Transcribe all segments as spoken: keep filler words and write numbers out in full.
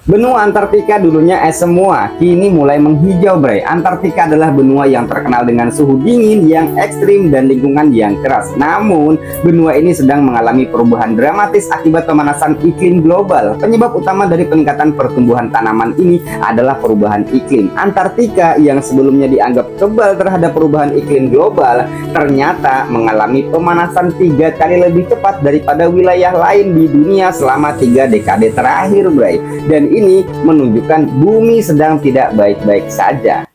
Benua Antartika dulunya es semua, kini mulai menghijau, Bray. Antartika adalah benua yang terkenal dengan suhu dingin yang ekstrim dan lingkungan yang keras. Namun, benua ini sedang mengalami perubahan dramatis akibat pemanasan iklim global. Penyebab utama dari peningkatan pertumbuhan tanaman ini adalah perubahan iklim. Antartika yang sebelumnya dianggap kebal terhadap perubahan iklim global, ternyata mengalami pemanasan tiga kali lebih cepat daripada wilayah lain di dunia selama tiga dekade terakhir, Bray. Dan ini menunjukkan bumi sedang tidak baik-baik saja.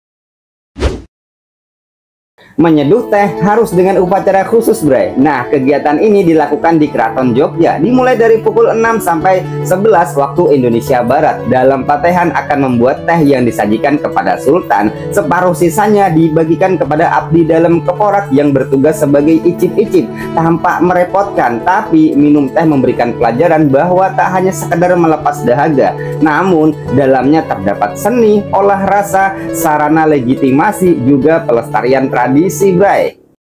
Menyeduh teh harus dengan upacara khusus, Bray. Nah, kegiatan ini dilakukan di Keraton Jogja, dimulai dari pukul enam sampai sebelas waktu Indonesia Barat. Dalam patehan akan membuat teh yang disajikan kepada Sultan, separuh sisanya dibagikan kepada abdi dalam keporak yang bertugas sebagai icip-icip. Tanpa merepotkan, tapi minum teh memberikan pelajaran bahwa tak hanya sekedar melepas dahaga, namun dalamnya terdapat seni, olah rasa, sarana legitimasi, juga pelestarian tradisi, Bray.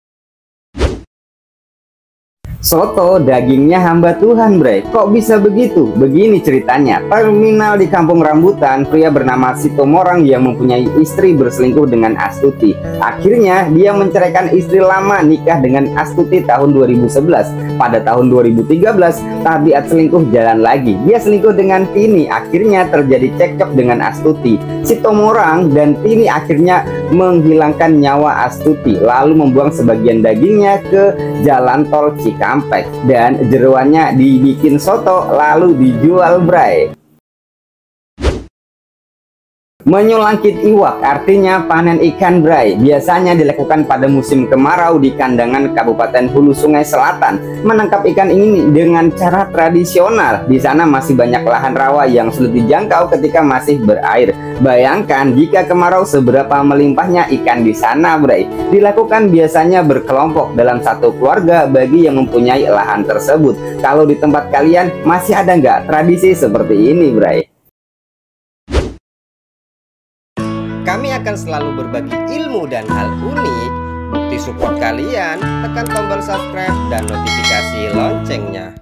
Soto dagingnya hamba Tuhan, Bray. Kok bisa begitu? Begini ceritanya. Terminal di Kampung Rambutan, pria bernama Sitomorang yang mempunyai istri berselingkuh dengan Astuti. Akhirnya dia menceraikan istri lama, nikah dengan Astuti tahun dua ribu sebelas. Pada tahun dua ribu tiga belas, tabiat selingkuh jalan lagi. Dia selingkuh dengan Tini. Akhirnya terjadi cekcok dengan Astuti. Sitomorang dan Tini akhirnya menghilangkan nyawa Astuti, lalu membuang sebagian dagingnya ke jalan tol Cikampek, dan jeroannya dibikin soto lalu dijual, Bray. Menyulangkit iwak artinya panen ikan, Bray. Biasanya dilakukan pada musim kemarau di kandangan Kabupaten Hulu Sungai Selatan. Menangkap ikan ini dengan cara tradisional. Di sana masih banyak lahan rawa yang sulit dijangkau ketika masih berair. Bayangkan jika kemarau seberapa melimpahnya ikan di sana, Bray. Dilakukan biasanya berkelompok dalam satu keluarga bagi yang mempunyai lahan tersebut. Kalau di tempat kalian masih ada nggak tradisi seperti ini, Bray? Kami akan selalu berbagi ilmu dan hal unik. Bukti support kalian, tekan tombol subscribe dan notifikasi loncengnya.